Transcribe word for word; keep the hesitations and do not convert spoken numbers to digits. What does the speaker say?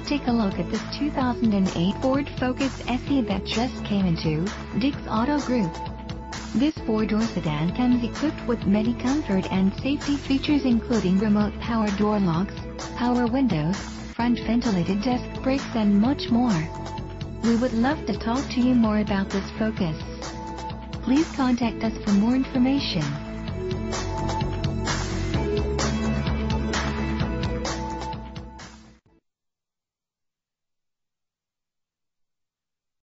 take a look at this two thousand eight Ford Focus S E that just came into Dick's Auto Group. This four-door sedan comes equipped with many comfort and safety features including remote power door locks, power windows, front ventilated disc brakes and much more. We would love to talk to you more about this Focus. Please contact us for more information.